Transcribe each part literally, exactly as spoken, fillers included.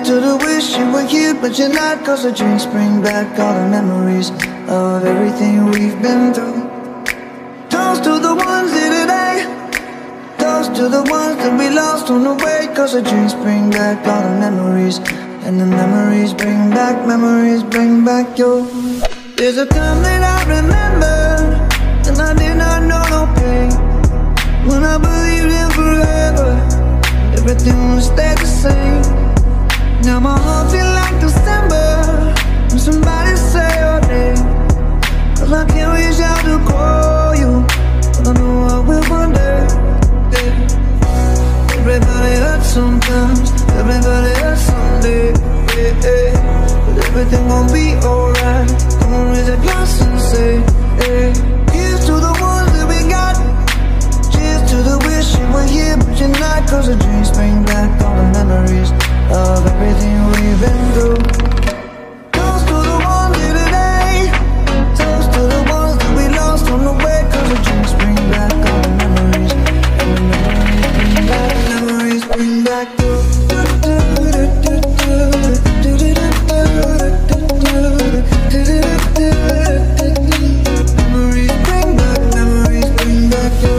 to the wish you were here, but you're not. Cause the dreams bring back all the memories of everything we've been through. Toast to the ones here today. Toast to the ones that we lost on the way. Cause the dreams bring back all the memories, and the memories bring back, memories bring back your. There's a time that I remember, and I did not know no pain. When I believed in forever, everything would stay the same. Now my heart feel like December when somebody say your name. Cause I can't reach out to call you, but I know I will one day. Yeah. Everybody hurts sometimes, everybody hurts someday. Yeah, yeah. But everything gon' be alright. Come on, raise a glass and say, hey. Here's to the ones that we got. Cheers to the wish you were here, but you're not. Cause the dreams bring back all the memories of everything we've been through. Toast to the ones here today. Toast to the ones that we lost on the way. Cause the dreams bring back all the memories, and the memories bring back, memories bring back the. Memories bring back, memories bring back the.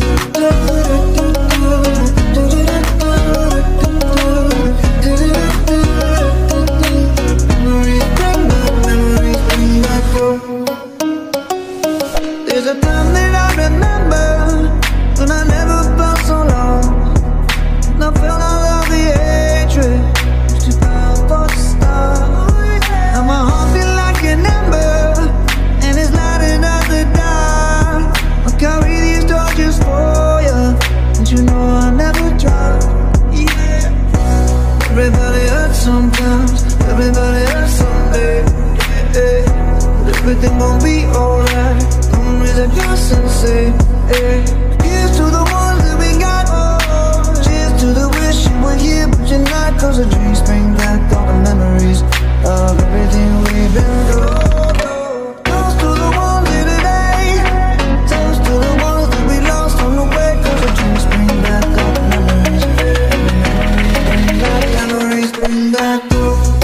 There's a time that I remember when I never felt so long, and I felt all of the hatred, too proud for the start. Now my heart feel like an ember, and it's lighting up the dark. I carry these torches for you, and you know I never drop. Yeah. Everybody hurts sometimes, everybody hurts someday. Yeah. But everything gon' be alright. Raise a glass and say, hey. Here's to the ones that we got. Cheers to the wish you were here, but you're not. Cause the dreams bring back all the memories of everything we've been through. Toast to the ones here today. Toast to the ones that we lost on the way. Cause the dreams bring back all the memories, and the memories bring back, memories bring back the.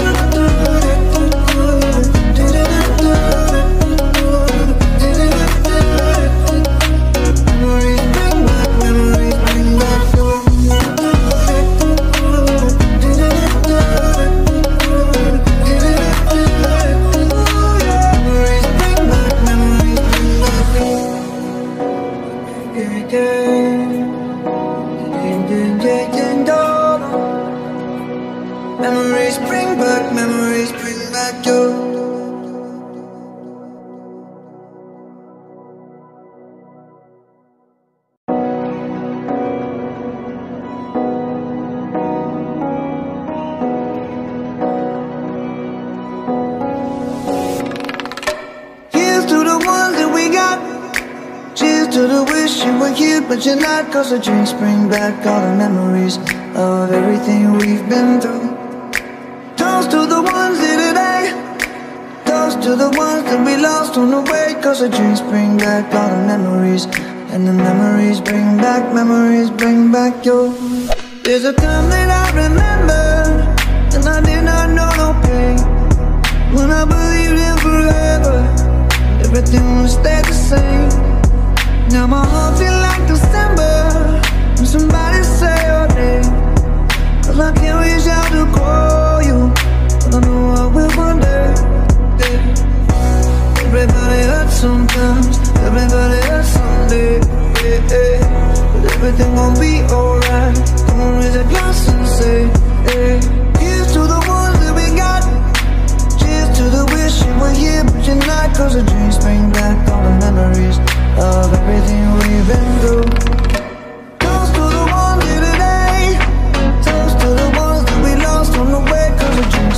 Memories bring back, memories bring back you. Here's to the ones that we got. Cheers to the wish you were here, but you're not. Cause the drinks bring back all the memories of everything we've been through. Toast to the ones here today. Toast to the ones that we lost on the way. Cause the dreams bring back all the memories, and the memories bring back, memories bring back your. There's a time that I remember, and I did not know no pain. When I believed in forever, everything would stay the same. Now my heart feel like December when somebody say your name. Cause I can't reach out to call you, but I know I will one day. Yeah. Everybody hurts sometimes, everybody hurts someday. Yeah, yeah. But everything gon' be alright. Come on, raise a glass and say, hey. Here's to the ones that we got. Cheers to the wish you were here, but you're not. Cause the dreams bring back all the memories of everything we've been through. Toast to the ones here today. Toast to the ones that we lost on the way. Cause the dreams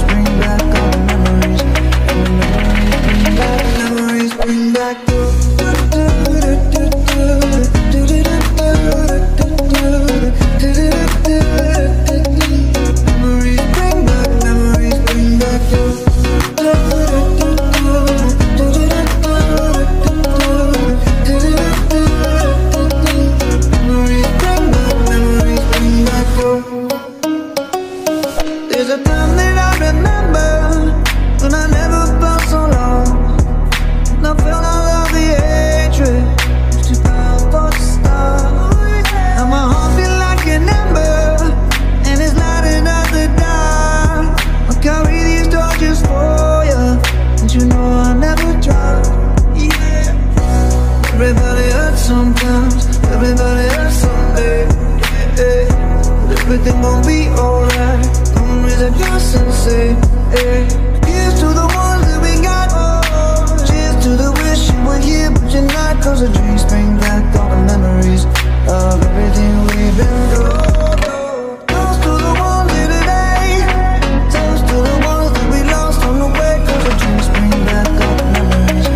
everybody hurts someday, yeah. But everything gon' be alright. Memories are just insane, yeah. Here's to the ones that we got. Cheers to the wish you were here but you're not. Cause the dreams bring back all the memories of everything we've been through. Toast to the ones here today. Toast to the ones that we lost on the way. Cause the dreams bring back all the memories.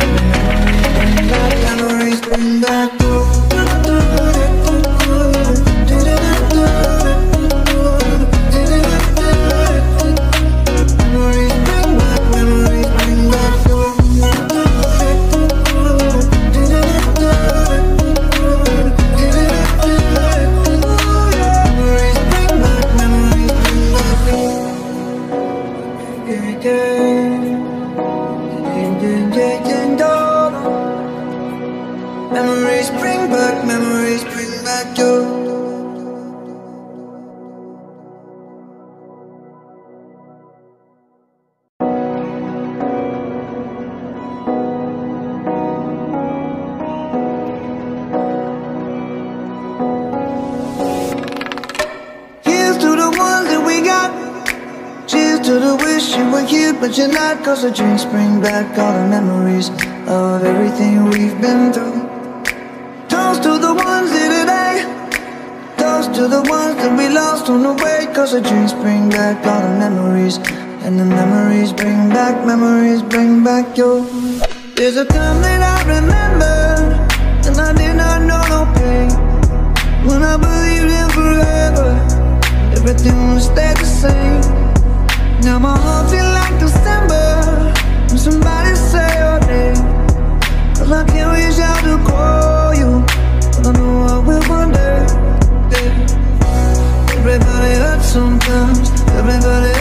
Memories bring back, memories bring back. Memories bring back, memories bring back you. Here's to the ones that we got. Cheers to the wish you were here but you're not. Cause the drinks bring back all the memories of everything we've been through. Toast to the ones here today. Toast to the ones that we lost on the way. Cause the dreams bring back all the memories. And the memories bring back, memories bring back you. There's a time that I remember, and I did not know no pain. When I believed in forever, everything would stay the same. Now my heart feel like December when somebody say your name. Cause I can't reach out to call you, but I know I will one day, yeah. Everybody hurts sometimes, everybody